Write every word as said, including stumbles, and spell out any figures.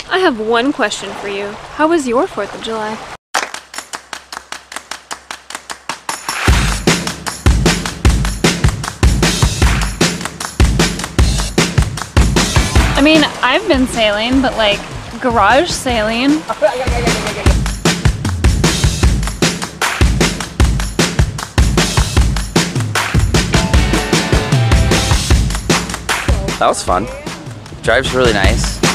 I have one question for you. How was your fourth of July? I mean, I've been sailing, but like garage sailing. That was fun. Drive's really nice.